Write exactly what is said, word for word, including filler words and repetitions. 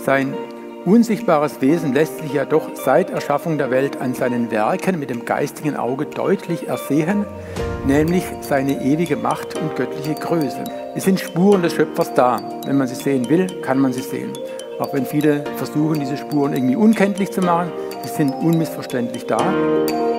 Sein unsichtbares Wesen lässt sich ja doch seit Erschaffung der Welt an seinen Werken mit dem geistigen Auge deutlich ersehen, nämlich seine ewige Macht und göttliche Größe. Es sind Spuren des Schöpfers da. Wenn man sie sehen will, kann man sie sehen. Auch wenn viele versuchen, diese Spuren irgendwie unkenntlich zu machen, sie sind unmissverständlich da.